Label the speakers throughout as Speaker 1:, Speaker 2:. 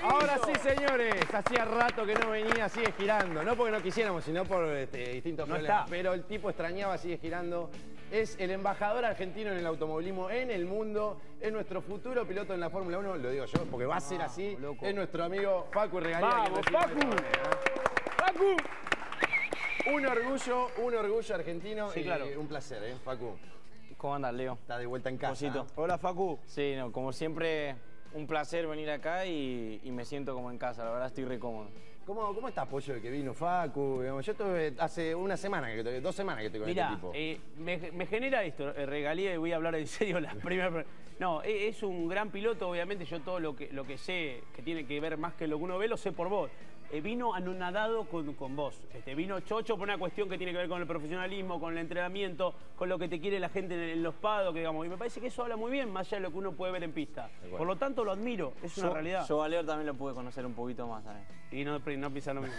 Speaker 1: Ahora sí, señores. Hacía rato que no venía, sigue girando. No porque no quisiéramos, sino por distintos problemas. Pero el tipo extrañaba, sigue girando. Es el embajador argentino en el automovilismo en el mundo. Es nuestro futuro piloto en la Fórmula 1. Lo digo yo, porque va a ser así.
Speaker 2: Loco.
Speaker 1: Es nuestro amigo Facu Regalía.
Speaker 2: ¡Vamos, Facu! ¡Facu!
Speaker 1: Un orgullo argentino.
Speaker 2: Sí, claro.
Speaker 1: Un placer, Facu.
Speaker 2: ¿Cómo andas, Leo?
Speaker 1: Está de vuelta en casa.
Speaker 2: Hola, Facu. Sí, no, como siempre, un placer venir acá y me siento como en casa. La verdad, estoy re cómodo.
Speaker 1: ¿Cómo está Pollo de que vino Facu? Yo estuve hace una semana, 2 semanas que estoy con este tipo.
Speaker 2: Me genera esto, Regalía, y voy a hablar en serio la primera. No, es un gran piloto, obviamente. Yo todo lo que sé, que tiene que ver más que lo que uno ve, lo sé por vos. Vino anonadado con vos. Vino chocho por una cuestión que tiene que ver con el profesionalismo, con el entrenamiento, con lo que te quiere la gente en los pados, que digamos. Y me parece que eso habla muy bien, más allá de lo que uno puede ver en pista. Por lo tanto, lo admiro, es una realidad.
Speaker 3: Yo a Leo también lo pude conocer un poquito más, ¿sabes?
Speaker 2: Y no pisa lo mismo.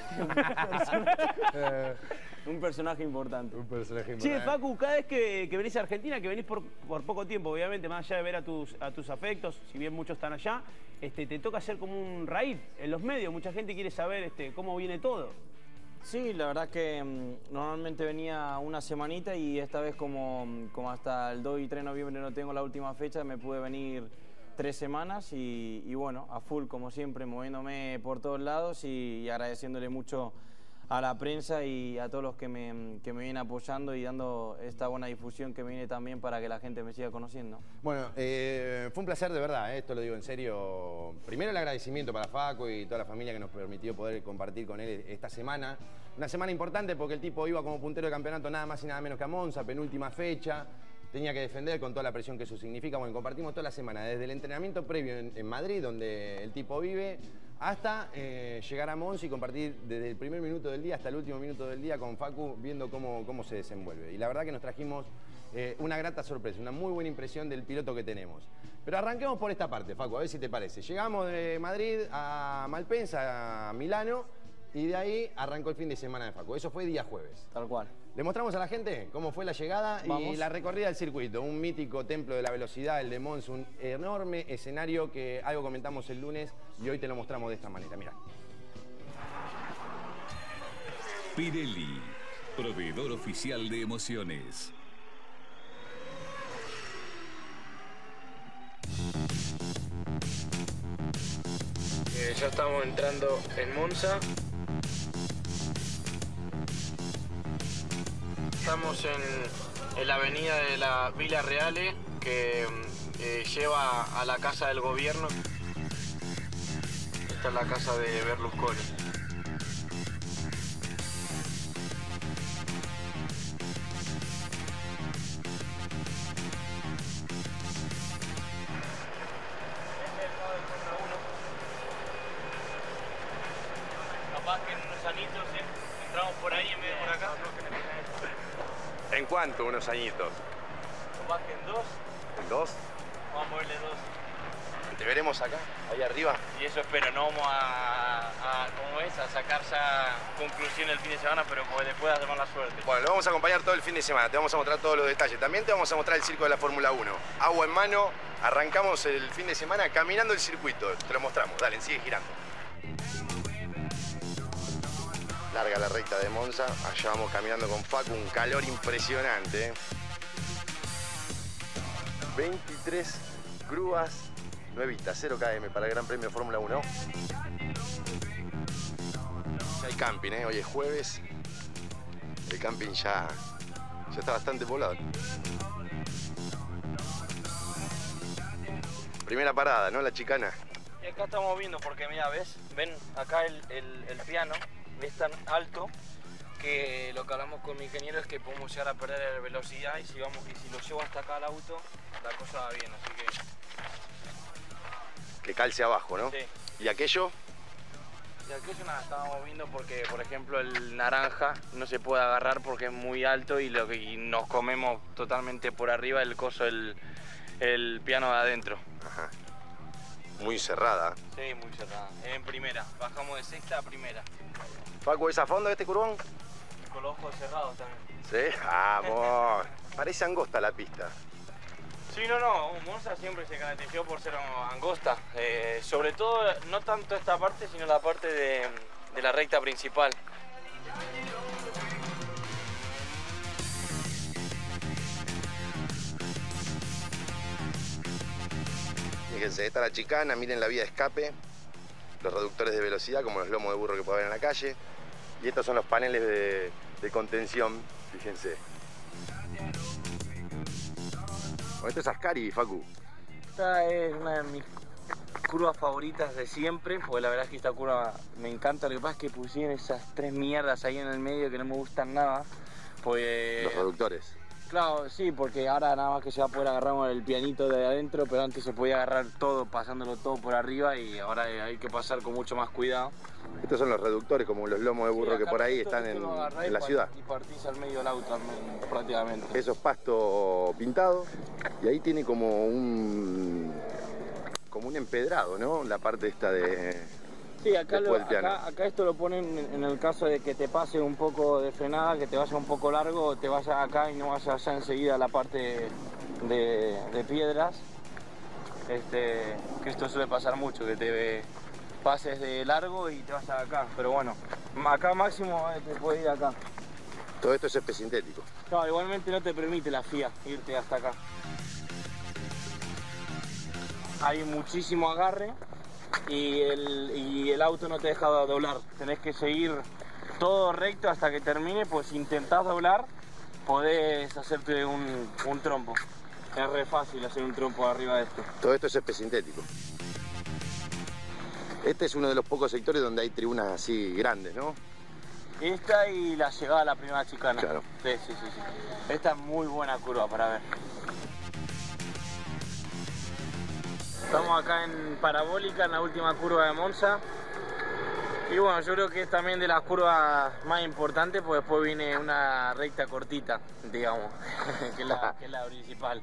Speaker 3: Un personaje importante.
Speaker 1: Un personaje importante.
Speaker 2: Che, Facu, cada vez que venís a Argentina, que venís por poco tiempo, obviamente, más allá de ver a tus afectos, si bien muchos están allá, te toca hacer como un raíz en los medios. Mucha gente quiere saber cómo viene todo.
Speaker 3: Sí, la verdad que normalmente venía una semanita y esta vez como hasta el 2 y 3 de noviembre no tengo la última fecha, me pude venir 3 semanas y bueno, a full como siempre, moviéndome por todos lados y agradeciéndole mucho a la prensa y a todos los que me vienen apoyando y dando esta buena difusión que me viene también para que la gente me siga conociendo.
Speaker 1: Bueno, fue un placer de verdad, esto lo digo en serio. Primero el agradecimiento para Facu y toda la familia que nos permitió poder compartir con él esta semana. Una semana importante porque el tipo iba como puntero de campeonato nada más y nada menos que a Monza, penúltima fecha. Tenía que defender con toda la presión que eso significa. Bueno, compartimos toda la semana, desde el entrenamiento previo en Madrid, donde el tipo vive, hasta llegar a Monza y compartir desde el primer minuto del día hasta el último minuto del día con Facu, viendo cómo se desenvuelve. Y la verdad que nos trajimos una grata sorpresa, una muy buena impresión del piloto que tenemos. Pero arranquemos por esta parte, Facu, a ver si te parece. Llegamos de Madrid a Malpensa, a Milano, y de ahí arrancó el fin de semana de Facu. Eso fue día jueves.
Speaker 3: Tal cual.
Speaker 1: Le mostramos a la gente cómo fue la llegada y la recorrida del circuito. Un mítico templo de la velocidad, el de Monza, un enorme escenario que algo comentamos el lunes y hoy te lo mostramos de esta manera. Mirá.
Speaker 4: Pirelli, proveedor oficial de emociones.
Speaker 2: Ya estamos entrando en Monza. Estamos en la avenida de la Villa Reale, que lleva a la casa del gobierno. Esta es la casa de Berlusconi. Capaz que en unos añitos entramos por ahí en vez de por acá.
Speaker 1: ¿En cuánto? Unos añitos.
Speaker 2: Capaz que en 2.
Speaker 1: ¿En 2?
Speaker 2: Vamos a moverle 2.
Speaker 1: ¿Te veremos acá, ahí arriba?
Speaker 2: Y eso espero, no vamos ¿cómo es? A sacar ya conclusión el fin de semana, pero pues después hacemos la suerte.
Speaker 1: Bueno, lo vamos a acompañar todo el fin de semana, te vamos a mostrar todos los detalles. También te vamos a mostrar el circo de la Fórmula 1. Agua en mano, arrancamos el fin de semana caminando el circuito. Te lo mostramos, dale, sigue girando. Larga la recta de Monza, allá vamos caminando con Facu, un calor impresionante. 23 grúas, nuevitas, 0 km para el Gran Premio de Fórmula 1. Ya hay camping, hoy es jueves. El camping ya está bastante poblado. Primera parada, ¿no? La chicana.
Speaker 2: Y acá estamos viendo, porque mira, ven acá el piano. Es tan alto que lo que hablamos con mi ingeniero es que podemos llegar a perder velocidad y si lo llevo hasta acá al auto, la cosa va bien, así
Speaker 1: que calce abajo, ¿no?
Speaker 2: Sí.
Speaker 1: ¿Y aquello?
Speaker 2: Y aquello nada, estábamos viendo porque, por ejemplo, el naranja no se puede agarrar porque es muy alto y nos comemos totalmente por arriba el piano de adentro.
Speaker 1: Ajá. Muy cerrada.
Speaker 2: Sí, muy cerrada. En primera, bajamos de sexta a primera.
Speaker 1: Facu, ¿es a fondo este curvón?
Speaker 2: Con los ojos cerrados también.
Speaker 1: Sí, vamos. Parece angosta la pista.
Speaker 3: Sí, no, Monza siempre se caracterizó por ser angosta, sobre todo no tanto esta parte, sino la parte de la recta principal.
Speaker 1: Fíjense, esta es la chicana, miren la vía de escape, los reductores de velocidad como los lomos de burro que puede haber en la calle, y estos son los paneles de contención, fíjense. Bueno, esto es Ascari, Facu.
Speaker 3: Esta es una de mis curvas favoritas de siempre, porque la verdad es que esta curva me encanta. Lo que pasa es que pusieron esas 3 mierdas ahí en el medio que no me gustan nada. Pues,
Speaker 1: Los reductores.
Speaker 3: claro, sí, porque ahora nada más que se va a poder agarrar con el pianito de adentro, pero antes se podía agarrar todo, pasándolo todo por arriba, y ahora hay que pasar con mucho más cuidado.
Speaker 1: Estos son los reductores como los lomos de burro
Speaker 3: Sí,
Speaker 1: que
Speaker 3: acá
Speaker 1: por ahí
Speaker 3: esto
Speaker 1: están
Speaker 3: lo agarrás
Speaker 1: en la ciudad.
Speaker 3: Y partís al medio del auto prácticamente.
Speaker 1: Eso es pasto pintado y ahí tiene como un empedrado, ¿no? La parte esta de...
Speaker 3: Sí, acá,
Speaker 1: después del piano.
Speaker 3: acá esto lo ponen en el caso de que te pase un poco de frenada, que te vaya un poco largo, te vayas acá y no vayas allá enseguida a la parte de piedras. Que esto suele pasar mucho, que te pases de largo y te vas acá. Pero bueno, acá máximo te puedes ir acá.
Speaker 1: Todo esto es césped sintético.
Speaker 3: No, igualmente no te permite la FIA irte hasta acá. Hay muchísimo agarre y el auto no te deja doblar. Tenés que seguir todo recto hasta que termine, pues si intentás doblar podés hacerte un trompo. Es re fácil hacer un trompo arriba de esto.
Speaker 1: Todo esto es césped sintético. Este es uno de los pocos sectores donde hay tribunas así grandes, ¿no?
Speaker 3: Esta y la llegada a la primera chicana.
Speaker 1: Claro.
Speaker 3: Sí. Esta es muy buena curva para ver. Estamos acá en Parabólica, en la última curva de Monza. Y bueno, yo creo que es también de las curvas más importantes, porque después viene una recta cortita, digamos, que es la principal.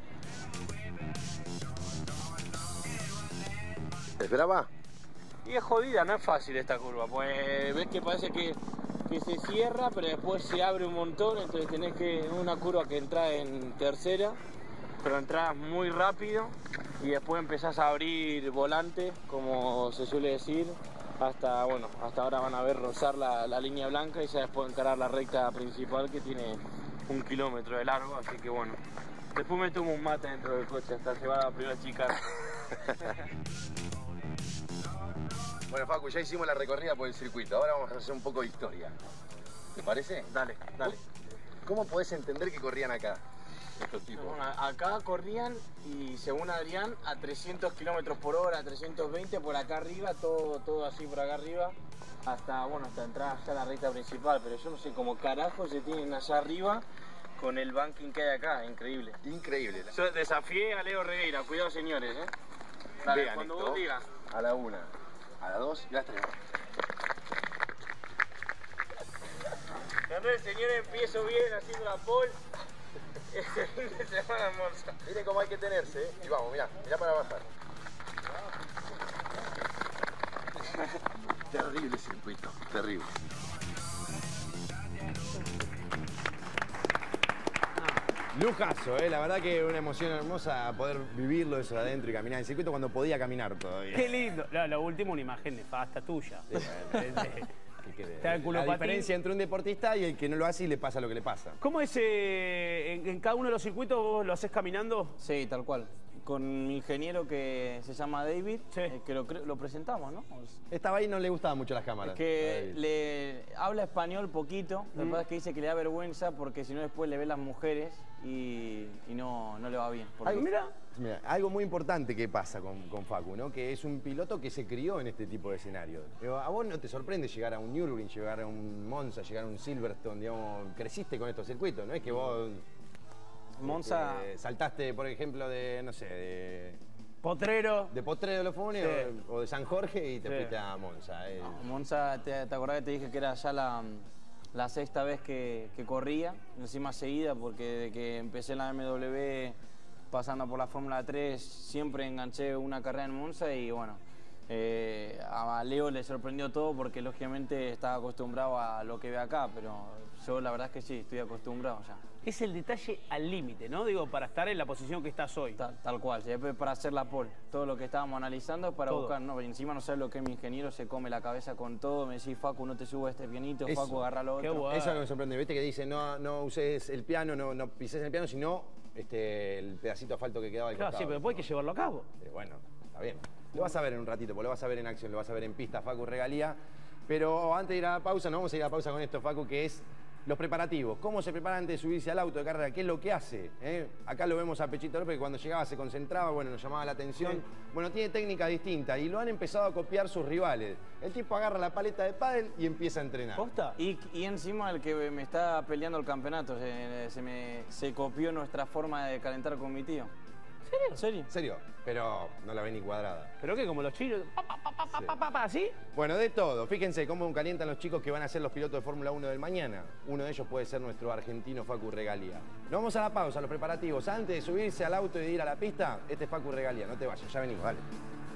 Speaker 1: ¿Te esperaba?
Speaker 3: Y es jodida, no es fácil esta curva, pues ves que parece que se cierra, pero después se abre un montón, entonces tenés que una curva que entra en tercera, pero entras muy rápido y después empezás a abrir volante, como se suele decir, hasta ahora van a ver rozar la línea blanca y ya después encarar la recta principal que tiene 1 kilómetro de largo, así que bueno. Después me tomo un mate dentro del coche hasta llevar a la primera chicana.
Speaker 1: Bueno, Facu, ya hicimos la recorrida por el circuito. Ahora vamos a hacer un poco de historia. ¿Te parece?
Speaker 3: Dale.
Speaker 1: ¿Cómo podés entender que corrían acá estos tipos?
Speaker 3: Bueno, acá corrían y según Adrián a 300 kilómetros por hora, 320 por acá arriba, todo así por acá arriba, hasta entrar allá a la recta principal, pero yo no sé cómo carajo se tienen allá arriba con el banking que hay acá, increíble.
Speaker 1: Increíble.
Speaker 3: Yo desafié a Leo Regueira, cuidado señores, Dale,
Speaker 1: Vean
Speaker 3: cuando
Speaker 1: esto.
Speaker 3: vos digas.
Speaker 1: A la 1, a la 2 y a las 3.
Speaker 3: Cuando el señor empiezo bien haciendo la pole, este fin de semana en Monza.
Speaker 1: Miren cómo hay que tenerse, ¿eh? Y vamos, mirá para bajar. Terrible circuito, terrible. Lujazo, la verdad que una emoción hermosa poder vivirlo eso de adentro y caminar en el circuito cuando podía caminar todavía.
Speaker 2: Qué lindo. Lo último, una imagen nefasta tuya.
Speaker 1: La
Speaker 2: culopatín.
Speaker 1: diferencia entre un deportista y el que no lo hace y le pasa lo que le pasa.
Speaker 2: ¿Cómo es en cada uno de los circuitos vos lo haces caminando?
Speaker 3: Sí, tal cual. Con mi ingeniero que se llama David,
Speaker 2: Sí.
Speaker 3: que lo presentamos, ¿no?
Speaker 1: Estaba ahí y no le gustaban mucho las cámaras.
Speaker 3: Que le habla español poquito, lo que pasa es que dice que le da vergüenza porque si no después le ve las mujeres y no le va bien. Porque-
Speaker 2: Mira.
Speaker 1: Mira, algo muy importante que pasa con Facu, ¿no? Que es un piloto que se crió en este tipo de escenarios. ¿A vos no te sorprende llegar a un Nürburgring, llegar a un Monza, llegar a un Silverstone, digamos, creciste con estos circuitos? No es que vos
Speaker 3: Monza...
Speaker 1: saltaste, por ejemplo, de, no sé,
Speaker 2: Potrero.
Speaker 1: de Potrero de los Funes
Speaker 2: Sí.
Speaker 1: o de San Jorge y te
Speaker 2: Sí.
Speaker 1: fuiste a Monza.
Speaker 3: Monza, ¿te acordás que te dije que era ya la sexta vez que corría? Encima seguida, porque desde que empecé en la BMW, pasando por la Fórmula 3, siempre enganché una carrera en Monza y bueno, A Leo le sorprendió todo porque lógicamente estaba acostumbrado a lo que ve acá, pero yo la verdad es que sí, estoy acostumbrado ya.
Speaker 2: Es el detalle al límite, ¿no? Digo, para estar en la posición que estás hoy.
Speaker 3: Tal cual, para hacer la pole. Todo lo que estábamos analizando para
Speaker 2: Todo.
Speaker 3: buscar, no, encima no sabes lo que es mi ingeniero, se come la cabeza con todo, me decís, Facu, no te subas este pianito,
Speaker 1: Eso.
Speaker 3: Facu, agarra lo
Speaker 2: Qué
Speaker 3: otro.
Speaker 2: bueno.
Speaker 1: Eso es lo que me sorprende, ¿viste? Que dice, no uses el piano, no pises el piano, sino el pedacito de asfalto que quedaba al
Speaker 2: Claro,
Speaker 1: costado.
Speaker 2: sí, pero después hay que llevarlo a cabo.
Speaker 1: Bueno, está bien. Lo vas a ver en un ratito, porque lo vas a ver en acción, lo vas a ver en pista, Facu Regalía. Pero antes de ir a la pausa, no vamos a ir a la pausa con esto, Facu, que es los preparativos. ¿Cómo se prepara antes de subirse al auto de carrera? ¿Qué es lo que hace? Acá lo vemos a Pechito López, que cuando llegaba se concentraba, bueno, nos llamaba la atención.
Speaker 2: Sí.
Speaker 1: Bueno, tiene técnica distinta y lo han empezado a copiar sus rivales. El tipo agarra la paleta de pádel y empieza a entrenar.
Speaker 2: ¿Posta?
Speaker 3: Y encima el que me está peleando el campeonato, se copió nuestra forma de calentar con mi tío. ¿En serio?
Speaker 1: En serio, pero no la ve ni cuadrada.
Speaker 2: ¿Pero qué? Como los chinos. ¿Así?
Speaker 1: Bueno, de todo. Fíjense cómo calientan los chicos que van a ser los pilotos de Fórmula 1 del mañana. Uno de ellos puede ser nuestro argentino Facu Regalía. Nos vamos a la pausa, a los preparativos. Antes de subirse al auto y de ir a la pista, este es Facu Regalía. No te vayas, ya venimos, dale.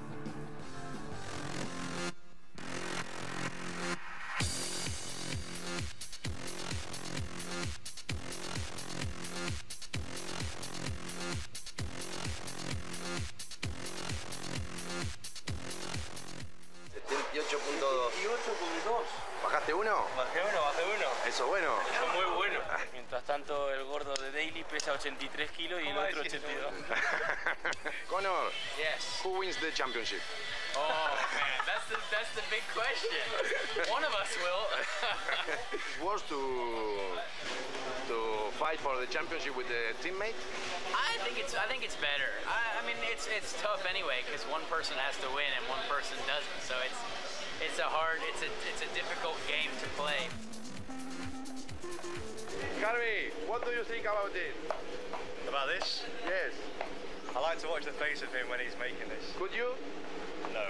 Speaker 1: ¿Bajaste uno?
Speaker 5: Bajé uno.
Speaker 1: Eso es bueno.
Speaker 5: Eso es muy bueno. Mientras tanto, el gordo de Daily pesa 83 kilos y el otro 82.
Speaker 1: Connor,
Speaker 5: Yes.
Speaker 1: who wins the championship?
Speaker 5: Oh, man, that's the big question. One of us will.
Speaker 1: It's worse to fight for the championship with the teammate?
Speaker 5: I think it's better. I mean, it's tough anyway because one person has to win and one person doesn't. So it's a difficult game to play.
Speaker 1: Harvey, what do you think about it?
Speaker 6: About this?
Speaker 1: Yes.
Speaker 6: I like to watch the face of him when he's making this.
Speaker 1: Could you?
Speaker 6: No.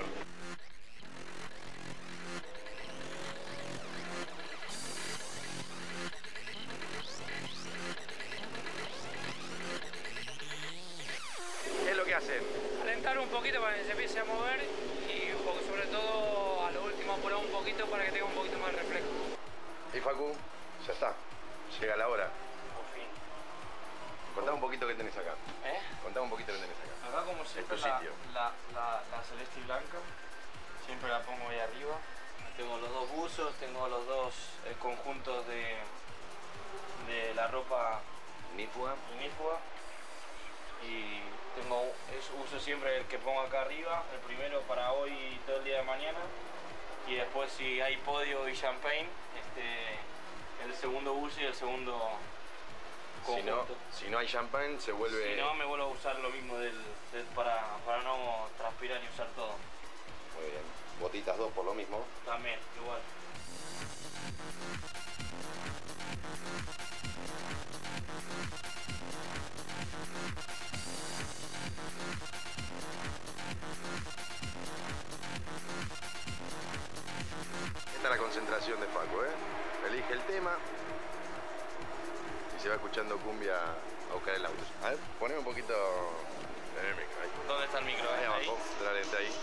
Speaker 1: ¿Qué es lo que hacen?
Speaker 7: Alentar un poquito para que se empiece a mover y un poco, sobre todo a lo último apurar un poquito para que tenga un poquito más de reflejo.
Speaker 1: Y Facu, ya está. Llega la hora.
Speaker 3: Por fin.
Speaker 1: Contame un poquito qué tenés acá. Contame un poquito qué tenés acá.
Speaker 3: Acá como siempre
Speaker 1: tu sitio.
Speaker 3: la celeste y blanca, siempre la pongo ahí arriba. Tengo los dos buzos, tengo los dos conjuntos de la ropa
Speaker 1: Nífuga.
Speaker 3: inífuga y uso siempre el que pongo acá arriba, el primero para hoy y todo el día de mañana, y después si hay podio y champagne, el segundo buzo y el segundo conjunto.
Speaker 1: Si no hay champagne, se vuelve...
Speaker 3: Si no, me vuelvo a usar lo mismo para no transpirar y usar todo.
Speaker 1: Muy bien. Botitas 2 por lo mismo.
Speaker 3: También, igual.
Speaker 1: Esta es la concentración de Facu, Elige el tema y se va escuchando cumbia a buscar el auto. A ver, poneme un poquito en el micro. Ahí,
Speaker 3: ¿Dónde está el micro?
Speaker 1: ahí abajo, de la lente ahí.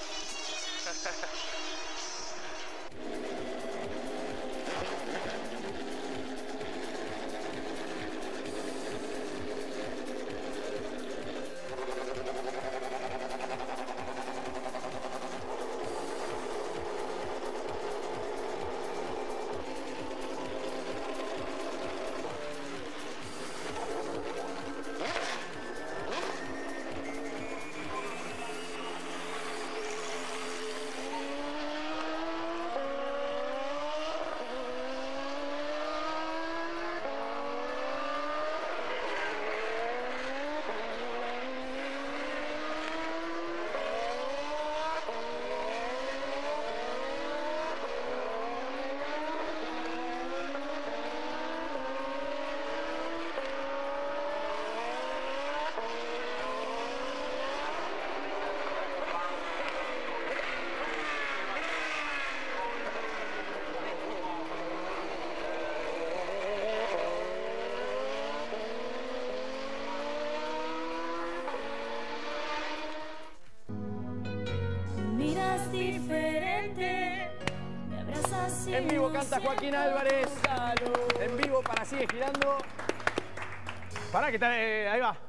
Speaker 8: es diferente. Me abrazas y
Speaker 2: En vivo
Speaker 8: no
Speaker 2: canta Joaquín
Speaker 8: siento
Speaker 2: Álvarez.
Speaker 8: calor.
Speaker 2: En vivo para Sigue Girando. Pará, que tal, ahí va.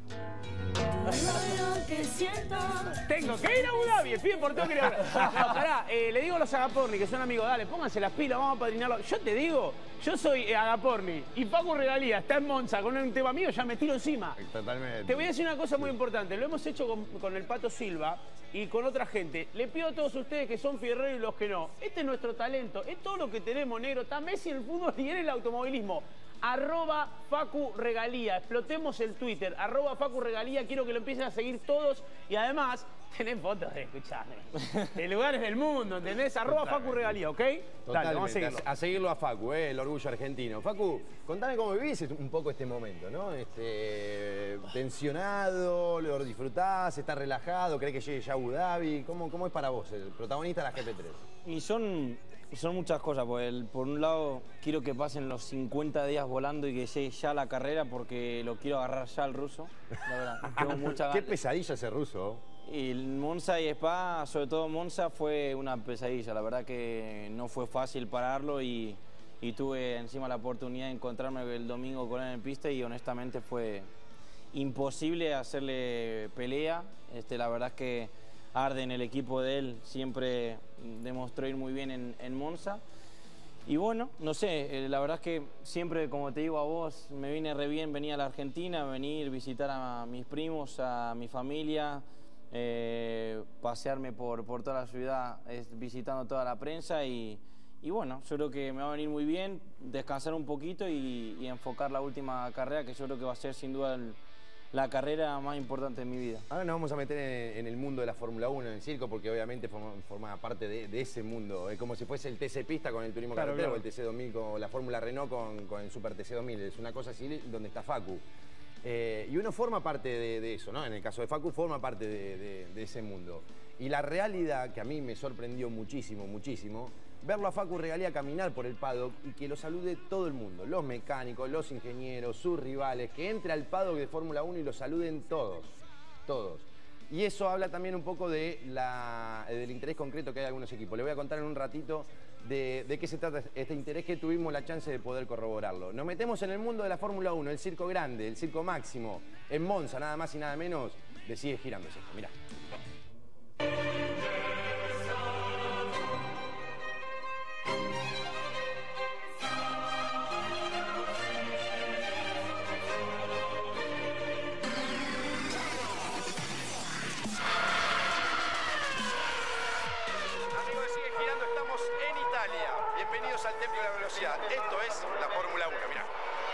Speaker 8: Todo lo que siento.
Speaker 2: Tengo que ir a Abu Dhabi, el pibe por todo que ir a Abu Dhabi. No, pará, le digo a los Agaporni, que son amigos, dale, pónganse las pilas, vamos a padrinarlo. Yo te digo, yo soy Agaporni y Facu Regalía está en Monza con un tema mío, ya me tiro encima.
Speaker 1: Totalmente.
Speaker 2: Te voy a decir una cosa muy importante, lo hemos hecho con el Pato Silva y con otra gente. Le pido a todos ustedes que son fierreros y los que no. Este es nuestro talento, es todo lo que tenemos, negro. Está Messi en el fútbol y en el automovilismo. @Facu Regalía, explotemos el Twitter, @Facu Regalía, quiero que lo empiecen a seguir todos y además tenés fotos de lugares del mundo, ¿entendés? @Facu Regalía, ¿ok? Dale, vamos a seguirlo.
Speaker 1: A seguirlo a Facu, el orgullo argentino. Facu, contame cómo vivís un poco este momento, ¿no? Tensionado, lo disfrutás, estás relajado, crees que llegue ya a Abu Dhabi. ¿Cómo es para vos, el protagonista de la GP3?
Speaker 3: Y son muchas cosas, pues por un lado quiero que pasen los 50 días volando y que llegue ya la carrera porque lo quiero agarrar ya al ruso, la verdad. Tengo mucha
Speaker 1: Qué
Speaker 3: ganas.
Speaker 1: pesadilla ese ruso.
Speaker 3: Y Monza y Spa, sobre todo Monza, fue una pesadilla. La verdad que no fue fácil pararlo y tuve encima la oportunidad de encontrarme el domingo con él en pista y honestamente fue imposible hacerle pelea. La verdad es que Arden, el equipo de él, siempre demostró ir muy bien en Monza. Y bueno, no sé, la verdad es que siempre, como te digo a vos, me viene re bien venir a la Argentina, venir, visitar a mis primos, a mi familia, pasearme por toda la ciudad, visitando toda la prensa y bueno, yo creo que me va a venir muy bien descansar un poquito y enfocar la última carrera, que yo creo que va a ser sin duda la carrera más importante de mi vida.
Speaker 1: Ahora nos vamos a meter en el mundo de la Fórmula 1, en el circo, porque obviamente forma parte de ese mundo. Es como si fuese el TC Pista con el turismo carretera, o el TC 2000 con la Fórmula Renault con el Super TC 2000. Es una cosa así donde está Facu. Y uno forma parte de eso, ¿no? En el caso de Facu forma parte de ese mundo. Y la realidad que a mí me sorprendió muchísimo, muchísimo, verlo a Facu Regalía caminar por el paddock y que lo salude todo el mundo, los mecánicos, los ingenieros, sus rivales, que entre al paddock de Fórmula 1 y lo saluden todos, todos. Y eso habla también un poco del interés concreto que hay de algunos equipos. Le voy a contar en un ratito de qué se trata este interés, que tuvimos la chance de poder corroborarlo. Nos metemos en el mundo de la Fórmula 1, el circo grande, el circo máximo, en Monza, nada más y nada menos, Sigue Girando esto. Mirá. Al Templo de la Velocidad. Esto es la Fórmula 1, mirá.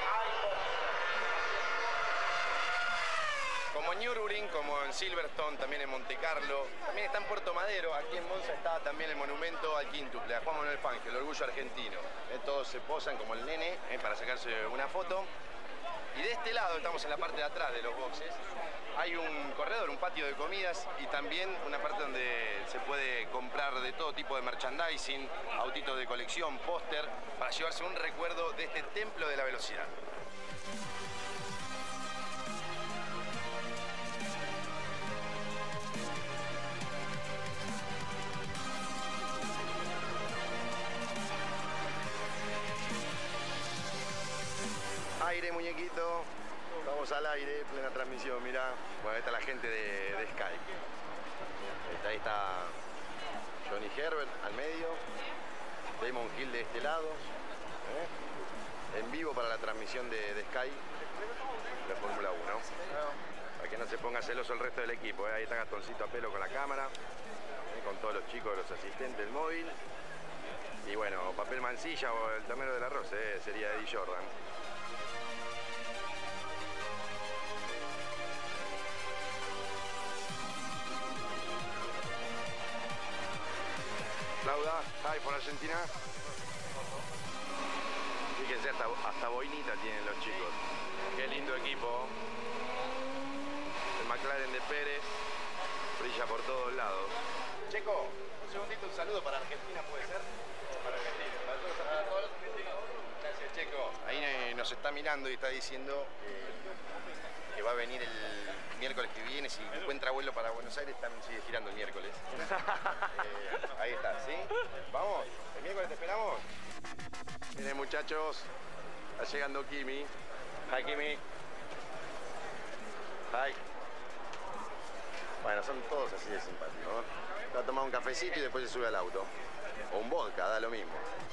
Speaker 1: Como en Nürburgring, como en Silverstone, también en Monte Carlo, también está en Puerto Madero, aquí en Monza está también el monumento al quíntuple, a Juan Manuel Fangio, el orgullo argentino. Todos se posan como el nene para sacarse una foto. Y de este lado, estamos en la parte de atrás de los boxes, hay un corredor, un patio de comidas y también una parte donde se puede comprar de todo tipo de merchandising, autitos de colección, póster, para llevarse un recuerdo de este templo de la velocidad. Aire, muñequito. Vamos al aire, plena transmisión, mirá. Bueno, ahí está la gente de Sky. Ahí está Johnny Herbert al medio. Damon Hill de este lado. En vivo para la transmisión de Sky de Fórmula 1. Para que no se ponga celoso el resto del equipo. Ahí está Gastoncito a pelo con la cámara. Con todos los chicos, los asistentes del móvil. Y bueno, papel mancilla o el ternero del arroz, sería Eddie Jordan. Lauda, hi por Argentina. Fíjense, hasta boinita tienen los chicos. Qué lindo equipo. El McLaren de Pérez brilla por todos lados. Checo, un segundito, un saludo para Argentina, ¿puede ser? Para Argentina, para todos los argentinos. Gracias, Checo. Ahí nos está mirando y está diciendo que va a venir el miércoles que viene. Si encuentra vuelo para Buenos Aires, también sigue girando el miércoles. Ahí está, ¿sí? Vamos, el miércoles te esperamos. Miren, muchachos, está llegando Kimi. Hi, Kimi. Hi. Bueno, son todos así de simpáticos, ¿no? Se va a tomar un cafecito y después se sube al auto. O un vodka, da lo mismo.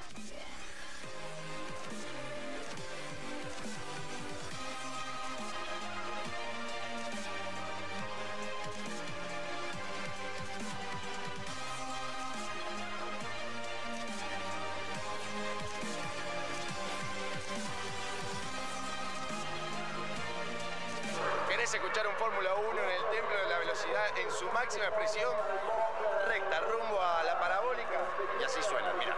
Speaker 1: ¿Querés escuchar un Fórmula 1 en el templo de la velocidad en su máxima expresión? Recta, rumbo a la parabólica. Y así suena, mira.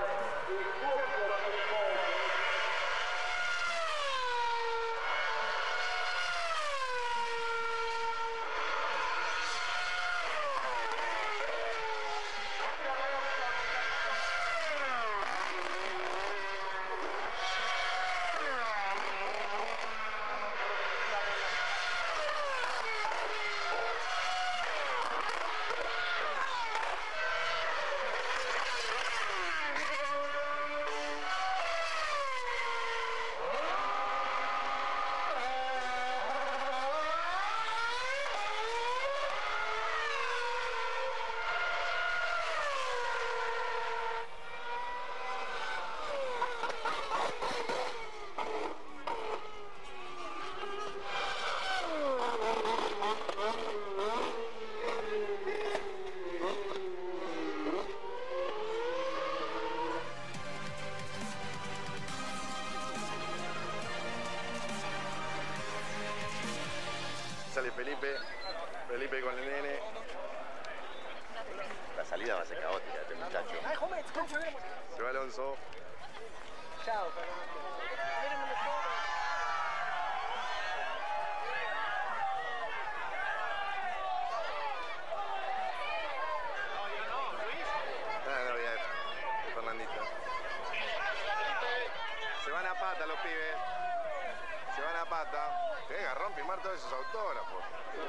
Speaker 1: Sale Felipe con el nene. La salida va a ser caótica, este muchacho. Se va Alonso.
Speaker 7: Chao,
Speaker 1: No, bien. Fernandito. Se van a pata los pibes. Se van a pata. Qué garrón firmar todos esos autógrafos.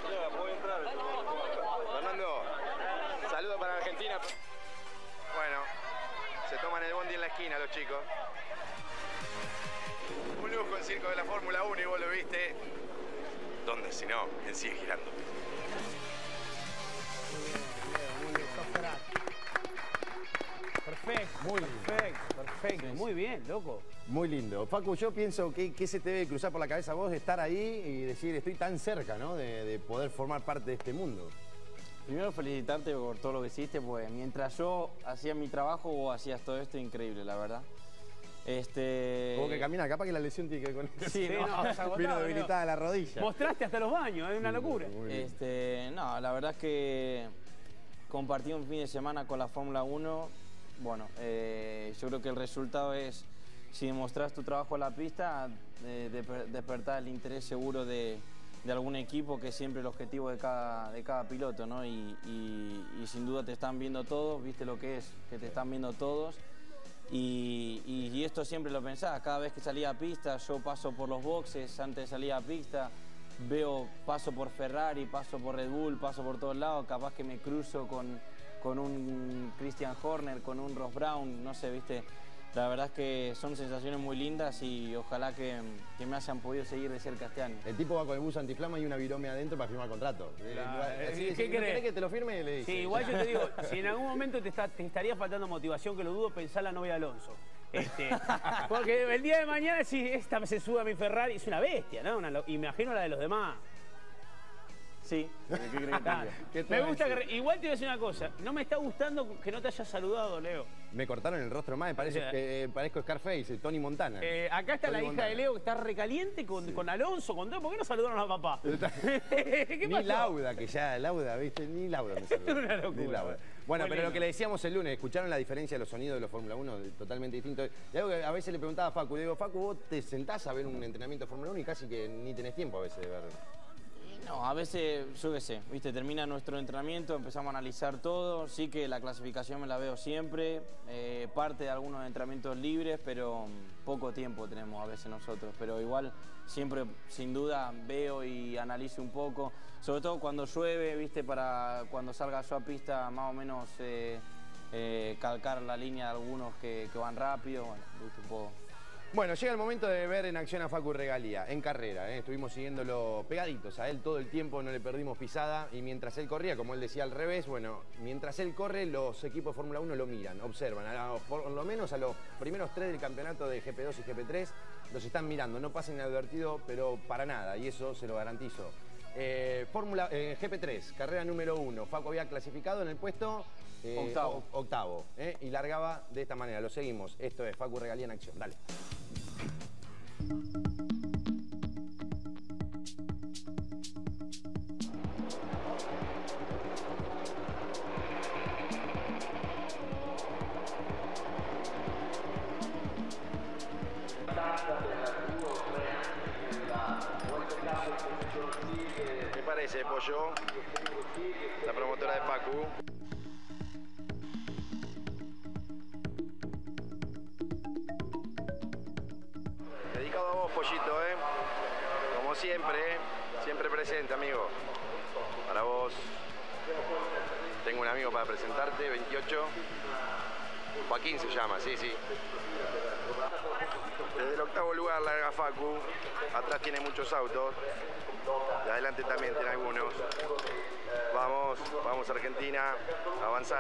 Speaker 1: Fernando, saludo para Argentina. Bueno, se toman el bondi en la esquina los chicos. Un lujo el circo de la Fórmula 1 y vos lo viste. ¿Dónde si no? Él sigue girando.
Speaker 2: Perfecto. Muy bien, loco.
Speaker 1: Muy lindo. Facu, yo pienso que se te debe cruzar por la cabeza a vos de estar ahí y decir, estoy tan cerca, ¿no? De poder formar parte de este mundo.
Speaker 3: Primero felicitarte por todo lo que hiciste, pues mientras yo hacía mi trabajo, vos hacías todo esto increíble, la verdad.
Speaker 1: Como que camina, capaz que la lesión tiene que ver con eso.
Speaker 3: Sí, no,
Speaker 1: vino debilitada la rodilla.
Speaker 2: Mostraste hasta los baños, es una locura.
Speaker 3: No, la verdad es que compartí un fin de semana con la Fórmula 1. Bueno, yo creo que el resultado es, si demostrás tu trabajo en la pista, despertar el interés seguro de algún equipo, que es siempre el objetivo de cada piloto, ¿no? Y sin duda te están viendo todos, viste lo que es, que te están viendo todos. Y esto siempre lo pensaba, cada vez que salía a pista, yo paso por los boxes antes de salir a pista, paso por Ferrari, paso por Red Bull, paso por todos lados, capaz que me cruzo con un Christian Horner, con un Ross Brown, no sé, viste. La verdad es que son sensaciones muy lindas y ojalá que me hayan podido seguir de cerca este año.
Speaker 1: El tipo va con el bus antiflama y una virome adentro para firmar contrato.
Speaker 2: ¿Qué querés
Speaker 1: que te lo firme? Le dice.
Speaker 2: Sí, igual yo te digo, si en algún momento te estaría faltando motivación, que lo dudo, pensá en la novia de Alonso. Porque el día de mañana, si esta se sube a mi Ferrari, es una bestia, ¿no? Imagino la de los demás.
Speaker 3: Sí.
Speaker 2: Me gusta que... Igual te voy a decir una cosa. No me está gustando que no te hayas saludado, Leo.
Speaker 1: Me cortaron el rostro más, parezco Scarface, Tony Montana.
Speaker 2: Acá está la hija de Leo que está recaliente con Alonso, con todo. ¿Por qué no saludaron a papá? ¿Qué pasó?
Speaker 1: Ni Lauda, que ya Lauda, ¿viste? Ni Lauda me saludó.
Speaker 2: Una locura.
Speaker 1: Ni Lauda. Bueno, pero lo que le decíamos el lunes, ¿escucharon la diferencia de los sonidos de los Fórmula 1? Totalmente distinto. Y algo que a veces le preguntaba a Facu, digo, Facu, vos te sentás a ver un entrenamiento de Fórmula 1 y casi que ni tenés tiempo a veces de verlo.
Speaker 3: No, a veces, yo qué sé, viste, termina nuestro entrenamiento, empezamos a analizar todo, sí que la clasificación me la veo siempre, parte de algunos entrenamientos libres, pero poco tiempo tenemos a veces nosotros, pero igual siempre, sin duda, veo y analizo un poco. Sobre todo cuando llueve, ¿viste? Para cuando salga yo a pista, más o menos calcar la línea de algunos que van rápido. Bueno, ¿viste? Un poco.
Speaker 1: Bueno, llega el momento de ver en acción a Facu Regalía, en carrera. Estuvimos siguiéndolo pegaditos a él todo el tiempo, no le perdimos pisada. Y mientras él corría, como él decía al revés, bueno, mientras él corre, los equipos de Fórmula 1 lo miran, observan. Por lo menos a los primeros 3 del campeonato de GP2 y GP3 los están mirando. No pasan inadvertido, pero para nada, y eso se lo garantizo. GP3, carrera número 1. Facu había clasificado en el puesto octavo, y largaba de esta manera. Lo seguimos. Esto es Facu Regalía en acción. Dale. ¿Qué parece, Pollo? La promotora de Facu. Dedicado a vos, Pollito, como siempre, siempre presente, amigo. Para vos. Tengo un amigo para presentarte, 28. Joaquín se llama, sí. Desde el octavo lugar larga Facu. Atrás tiene muchos autos. Y adelante también tiene algunos. Vamos Argentina. Avanzar,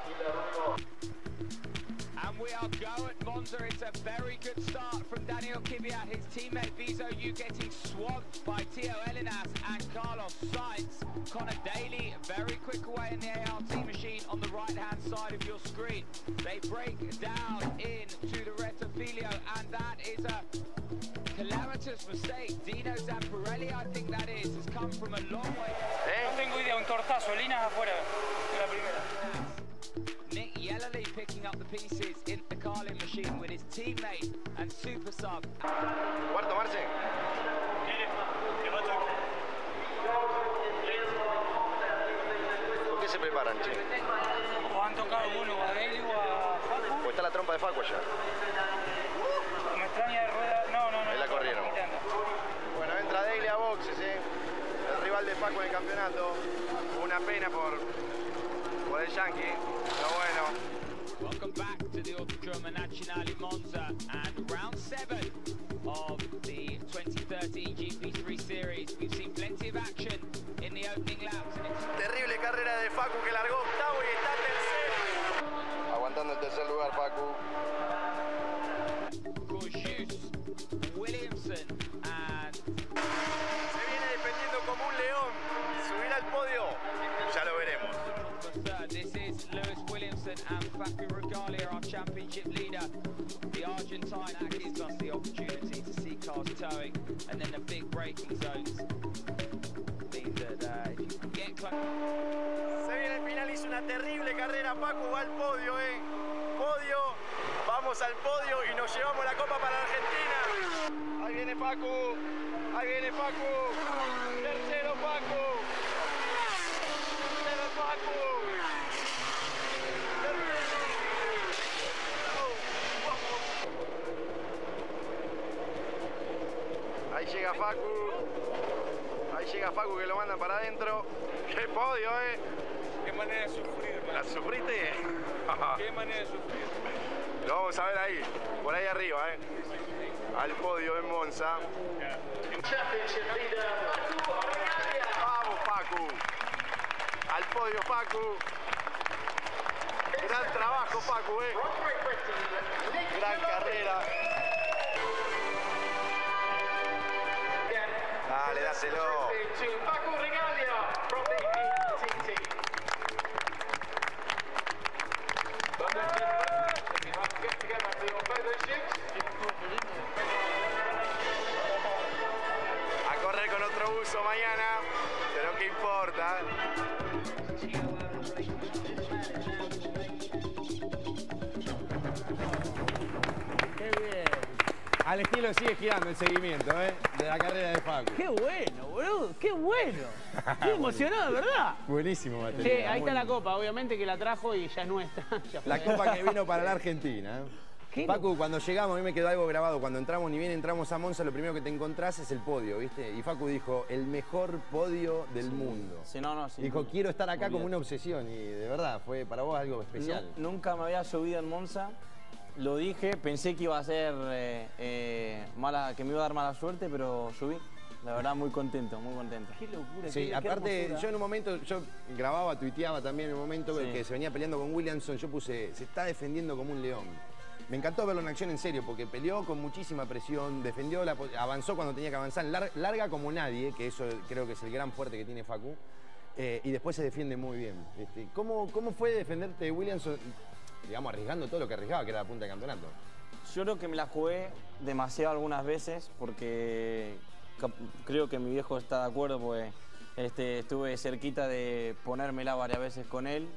Speaker 9: And we are go at Monza. It's a very good start from Daniel Kvyat. His teammate Viso Yu getting swamped by Tio Elinas and Carlos Sainz. Connor Daly very quick away in the ART machine on the right hand side of your screen. They break down into the Retofilio, and that is a calamitous mistake. Dino Zamparelli, I think that is, has come from a long way.
Speaker 7: No tengo idea, un tortazo, Linas afuera de la primera.
Speaker 9: Nick Yellowly picking up the pieces in the Carlin machine with his teammate and super sub.
Speaker 1: Cuarto, Marce. ¿Por qué se preparan, che?
Speaker 7: ¿O han tocado alguno a Daly o a Facu?
Speaker 1: Pues está la trompa de Facu allá.
Speaker 7: Me extraña de rueda. No.
Speaker 1: Ahí la corrieron. Bueno, entra Daly a boxes, el rival de Facu en el campeonato. Una pena por el Yankee, pero bueno.
Speaker 9: Welcome back to the Autodromo Nazionale Monza and round 7 of the 2013 GP3 Series. We've seen plenty of action in the opening laps.
Speaker 1: Terrible carrera de Facu que largó octavo y está tercero. Aguantando el tercer lugar, Facu.
Speaker 9: Gorgeous, Williamson and...
Speaker 1: Se viene defendiendo como un león. ¿Subirá al podio? Ya lo veremos.
Speaker 9: This is Lewis Williamson and Facu Regalia, our championship leader. The Argentine, that gives us the opportunity to see cars towing, and then the big braking zones mean that if you can get close.
Speaker 1: Se viene el final, hizo una terrible carrera, Facu va al podio, Podio, vamos al podio y nos llevamos la copa para Argentina. Ahí viene Facu, tercero Facu. Ahí llega Facu que lo mandan para adentro. ¡Qué podio,
Speaker 7: Qué manera de sufrir, man.
Speaker 1: ¿La sufriste?
Speaker 7: Qué manera de sufrir.
Speaker 1: Lo vamos a ver ahí, por ahí arriba, al podio en Monza. Vamos, Facu. Al podio, Facu. Gran trabajo, Facu, Gran carrera. Dale, dáselo.
Speaker 10: Facu Regalia from the ART team. Get together for your photo shoot.
Speaker 1: A correr con otro uso mañana, pero ¿qué importa?
Speaker 2: Qué bien.
Speaker 1: Al estilo sigue girando el seguimiento, de la carrera de Facu.
Speaker 2: Qué bueno, boludo, qué bueno. Estoy emocionado, ¿verdad?
Speaker 1: Buenísimo, Materia.
Speaker 2: Sí, ahí está la copa, obviamente que la trajo y ya es nuestra. Ya
Speaker 1: la
Speaker 2: fue.
Speaker 1: copa que vino para la Argentina. Facu, cuando llegamos, a mí me quedó algo grabado. Cuando entramos, ni bien entramos a Monza, lo primero que te encontrás es el podio, ¿viste? Y Facu dijo, el mejor podio del mundo.
Speaker 3: Sí, sí,
Speaker 1: dijo, quiero estar acá como una obsesión. Y de verdad, fue para vos algo especial.
Speaker 3: Nunca me había subido en Monza. Lo dije, pensé que iba a ser que me iba a dar mala suerte, pero subí. La verdad, muy contento, muy contento.
Speaker 2: Qué locura.
Speaker 1: Sí, aparte, yo en un momento, yo grababa, tuiteaba también en un momento que se venía peleando con Williamson, yo puse, se está defendiendo como un león. Me encantó verlo en acción en serio, porque peleó con muchísima presión, defendió, avanzó cuando tenía que avanzar, larga como nadie, que eso creo que es el gran fuerte que tiene Facu, y después se defiende muy bien. ¿Cómo fue defenderte de Williamson, digamos, arriesgando todo lo que arriesgaba, que era la punta de campeonato?
Speaker 3: Yo creo que me la jugué demasiado algunas veces, porque creo que mi viejo está de acuerdo, pues estuve cerquita de ponérmela varias veces con él.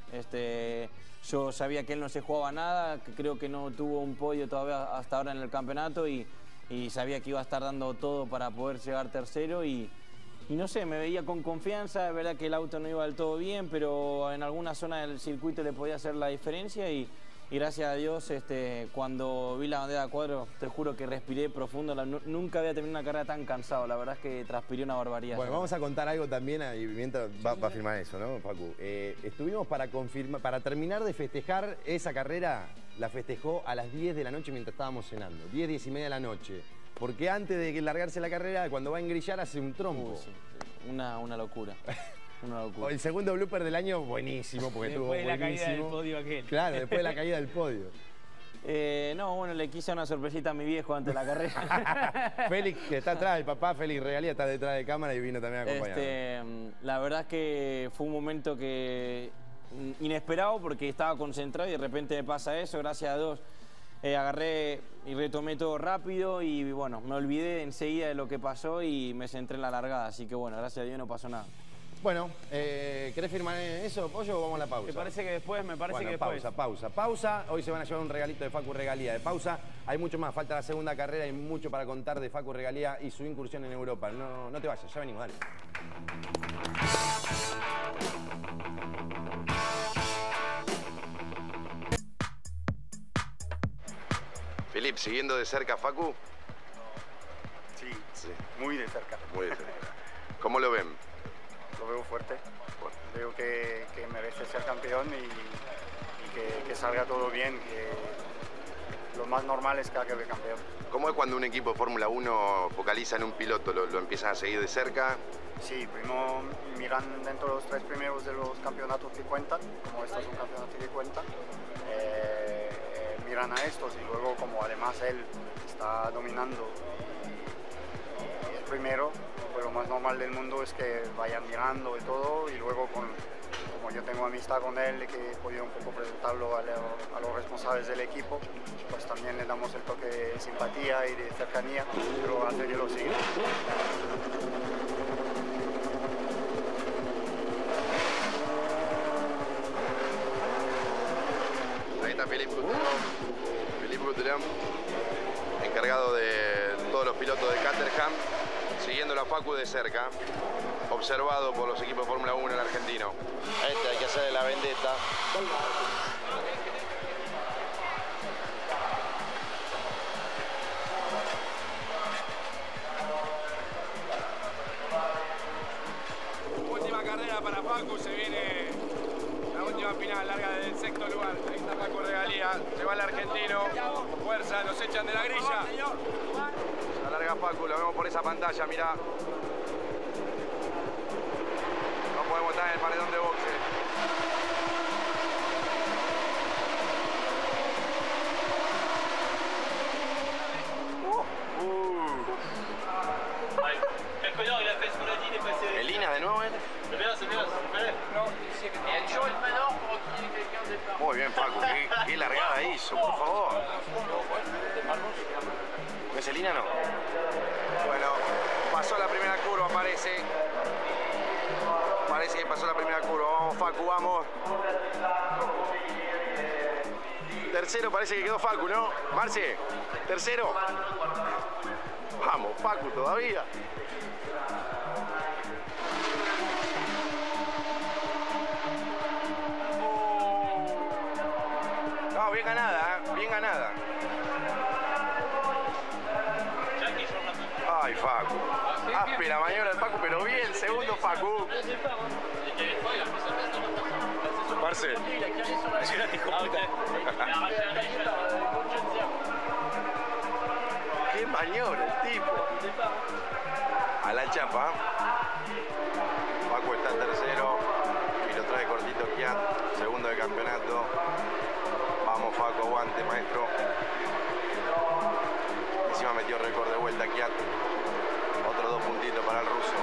Speaker 3: Yo sabía que él no se jugaba nada, que creo que no tuvo un podio todavía hasta ahora en el campeonato y sabía que iba a estar dando todo para poder llegar tercero y no sé, me veía con confianza. Es verdad que el auto no iba del todo bien, pero en alguna zona del circuito le podía hacer la diferencia y gracias a Dios, cuando vi la bandera de cuadro, te juro que respiré profundo. Nunca había tenido una carrera tan cansado. La verdad es que transpiré una barbaridad.
Speaker 1: Bueno, vamos a contar algo también, y mientras va a firmar eso, ¿no, Facu? Estuvimos para terminar de festejar esa carrera, la festejó a las 10 de la noche mientras estábamos cenando. 10, 10 y media de la noche. Porque antes de largarse la carrera, cuando va a engrillar, hace un trompo.
Speaker 3: Sí. Una locura. Una locura.
Speaker 1: El segundo blooper del año, buenísimo, porque estuvo buenísimo.
Speaker 2: Después de la caída del podio aquel.
Speaker 1: Claro, después de la caída del podio.
Speaker 3: Bueno, le quise una sorpresita a mi viejo antes de la carrera.
Speaker 1: Félix, que está atrás, el papá, Félix Regalía, está detrás de cámara y vino también a acompañarnos.
Speaker 3: La verdad es que fue un momento inesperado porque estaba concentrado y de repente me pasa eso, gracias a Dios. Agarré y retomé todo rápido y bueno, me olvidé enseguida de lo que pasó y me centré en la largada, así que bueno, gracias a Dios no pasó nada.
Speaker 1: Bueno, ¿querés firmar eso, Pollo, o vamos a la pausa?
Speaker 2: Me parece que después.
Speaker 1: Pausa. Hoy se van a llevar un regalito de Facu Regalía de pausa. Hay mucho más, falta la segunda carrera, hay mucho para contar de Facu Regalía y su incursión en Europa. No te vayas, ya venimos, dale. Filip, ¿siguiendo de cerca a Facu?
Speaker 6: Sí, muy de cerca.
Speaker 1: Muy de cerca. ¿Cómo lo ven?
Speaker 6: Lo veo fuerte. Veo que merece ser campeón y que salga todo bien, que lo más normal es que acabe campeón.
Speaker 1: ¿Cómo es cuando un equipo de Fórmula 1 focaliza en un piloto? ¿Lo empiezan a seguir de cerca?
Speaker 6: Sí, primero miran dentro de los 3 primeros de los campeonatos que cuentan, como estos son campeonatos que cuentan. Miran a estos y luego, como además él está dominando y es primero, pues lo más normal del mundo es que vayan mirando y todo, y luego como yo tengo amistad con él y que he podido un poco presentarlo a los responsables del equipo, pues también le damos el toque de simpatía y de cercanía, pero hace que lo siga.
Speaker 1: Ahí está Philippe Gouthran, encargado de todos los pilotos de Caterham, siguiendo la Facu de cerca, observado por los equipos de Fórmula 1 en el argentino. Hay que hacerle la vendetta.
Speaker 11: Última carrera para Facu, se viene la última final larga del 6º lugar. Ahí está Facu Regalía, se va el argentino, fuerza, nos echan de la grilla.
Speaker 1: La larga Facu, lo vemos por esa pantalla, mirá. No podemos estar en el paredón de boxe. Elina de nuevo, Muy bien, Facu, qué largada hizo, por favor. ¿No es Elina, no? Bueno, pasó la primera curva, parece. Parece que pasó la primera curva. Vamos, Facu, vamos. Tercero parece que quedó Facu, ¿no? Marce, tercero. Vamos, Facu, todavía. No, bien ganada, bien ganada. Ay, Facu. Aspe la maniobra del Facu, pero bien, segundo Facu. Marcel. Qué maniobra el tipo. A la chapa. Facu está en tercero y lo trae cortito Kiat, segundo de campeonato. Vamos Facu, aguante maestro. Encima metió récord de vuelta Kiat. Otros 2 puntitos para el ruso.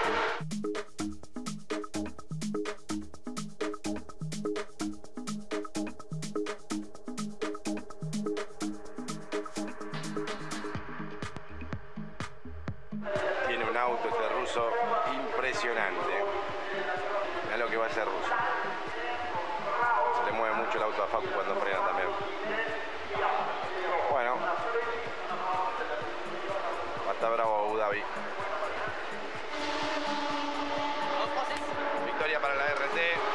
Speaker 1: Tiene un auto este ruso impresionante. Mirá lo que va a hacer ruso. Se le mueve mucho el auto a Facu cuando frena también. Bueno. Va a estar bravo Abu Dhabi. Victoria para la RT.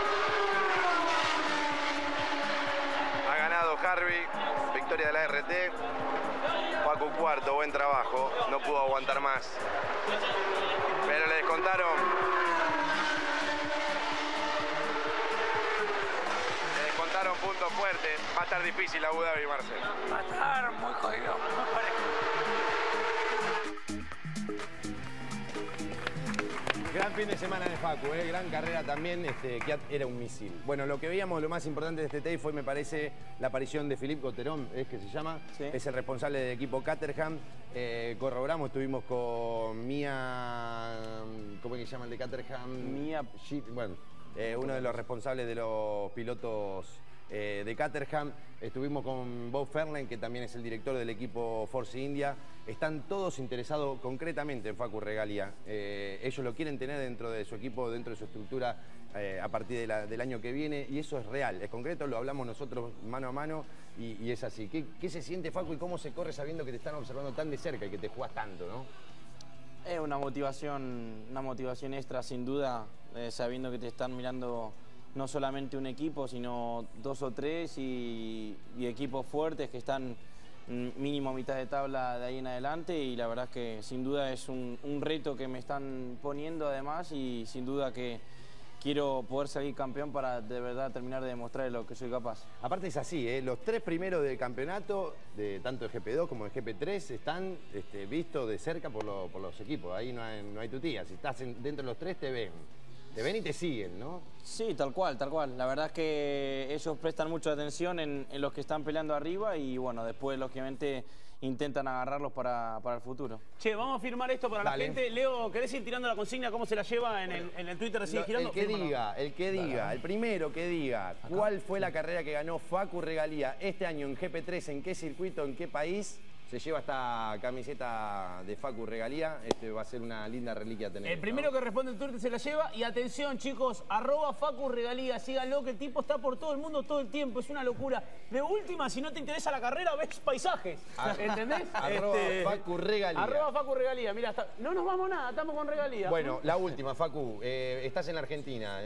Speaker 1: Ha ganado Harvey. Victoria de la RT. Facu cuarto, buen trabajo. No pudo aguantar más. Pero le descontaron. Le descontaron puntos fuertes. Va a estar difícil Abu Dhabi, Marcel.
Speaker 7: Va a estar muy jodido, muy parejo.
Speaker 1: Gran fin de semana de Facu, gran carrera también. Kiat era un misil. Bueno, lo que veíamos, lo más importante de este tape fue, me parece, la aparición de Philippe Gauthieron, ¿es que se llama? Sí. Es el responsable del equipo Caterham. Corroboramos, estuvimos con Mia, ¿cómo es que se llama el de Caterham? Mia, bueno, uno de los responsables de los pilotos de Caterham. Estuvimos con Bob Ferland, que también es el director del equipo Force India. Están todos interesados concretamente en Facu Regalia. Ellos lo quieren tener dentro de su equipo, dentro de su estructura a partir del año que viene, y eso es real, es concreto, lo hablamos nosotros mano a mano y es así. ¿Qué se siente, Facu, y cómo se corre sabiendo que te están observando tan de cerca y que te jugás tanto, no?
Speaker 3: Es una motivación extra, sin duda, sabiendo que te están mirando no solamente un equipo, sino 2 o 3 y equipos fuertes que están mínimo a mitad de tabla de ahí en adelante, y la verdad es que sin duda es un reto que me están poniendo además, y sin duda que quiero poder salir campeón para de verdad terminar de demostrar lo que soy capaz.
Speaker 1: Aparte es así, los 3 primeros del campeonato, tanto de GP2 como de GP3, están vistos de cerca por los equipos. Ahí no hay tutía. Si estás dentro de los 3 te ven. Te ven y te siguen, ¿no?
Speaker 3: Sí, tal cual, tal cual. La verdad es que ellos prestan mucha atención en los que están peleando arriba, y bueno, después lógicamente intentan agarrarlos para el futuro.
Speaker 2: Che, vamos a firmar esto para la gente. Leo, ¿querés ir tirando la consigna? ¿Cómo se la lleva en el Twitter? ¿Sigue girando?
Speaker 1: El primero que diga cuál fue la carrera que ganó Facu Regalia este año en GP3, en qué circuito, en qué país, se lleva esta camiseta de Facu Regalia. Va a ser una linda reliquia tener.
Speaker 2: El primero que responde en Twitter se la lleva. Y atención, chicos, @Facu Regalia, síganlo, que el tipo está por todo el mundo todo el tiempo, es una locura. De última, si no te interesa la carrera, ves paisajes, ¿entendés?
Speaker 1: @Facu Regalia.
Speaker 2: @Facu Regalia, mira, no nos vamos nada, estamos con Regalia.
Speaker 1: Bueno, la última, Facu, estás en la Argentina,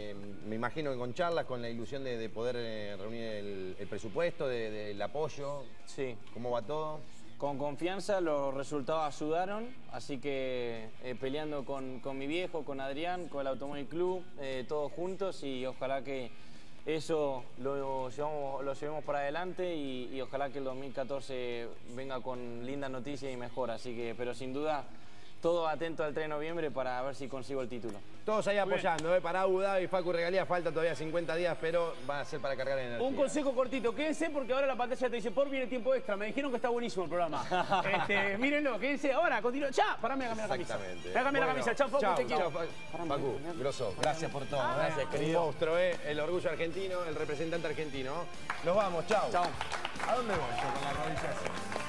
Speaker 1: me imagino que con charlas, con la ilusión de poder reunir el presupuesto, del apoyo.
Speaker 3: Sí.
Speaker 1: ¿Cómo va todo?
Speaker 3: Con confianza, los resultados ayudaron, así que peleando con mi viejo, con Adrián, con el Automóvil Club, todos juntos, y ojalá que eso lo llevemos para adelante, y ojalá que el 2014 venga con lindas noticias y mejor. Así que, pero sin duda, todo atento al 3 de noviembre para ver si consigo el título.
Speaker 1: Todos ahí apoyando, para Abu Dhabi, Facu Regalia, falta todavía 50 días, pero va a ser para cargar energía.
Speaker 2: Un consejo cortito, quédense porque ahora la pantalla te dice, por viene tiempo extra. Me dijeron que está buenísimo el programa. Mírenlo, quédense ahora, continúa. ¡Ya! Parame a cambiar la camisa.
Speaker 1: Exactamente.
Speaker 2: Voy a cambiar la camisa. Chao, Facu, te quiero.
Speaker 1: Facu, grosso, gracias por todo.
Speaker 3: Gracias, querido.
Speaker 1: Un monstruo, el orgullo argentino, el representante argentino. Nos vamos, chao.
Speaker 3: Chao.
Speaker 1: ¿A dónde voy yo con la rodilla así?